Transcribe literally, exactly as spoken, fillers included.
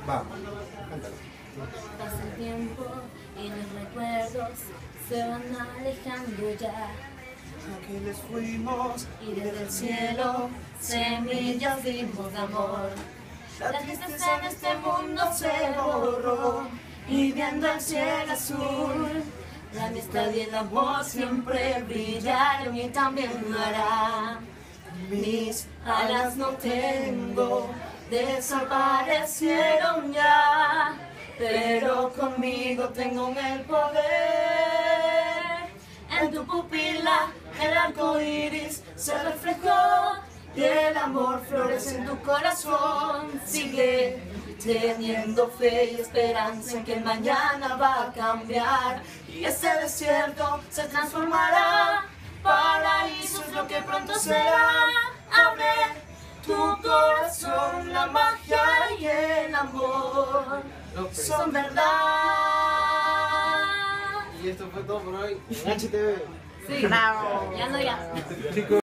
Vamos, cántalo. Pasa el tiempo y los recuerdos se van alejando ya. Aquí les fuimos Y desde el cielo semillas dimos de amor. La tristeza en este mundo se borró y viendo el cielo azul, la amistad y el amor siempre brillaron y también lo hará. Mis alas no tengo, desaparecieron ya, pero conmigo tengo el poder. En tu pupila el arco iris se reflejó y el amor florece en tu corazón. Sigue teniendo fe y esperanza en que el mañana va a cambiar y ese desierto se transformará. Paraíso es lo que pronto será. Abre tu corazón, la magia y el amor son verdad. Y esto fue todo por hoy en H T V. Sí, ya no ya.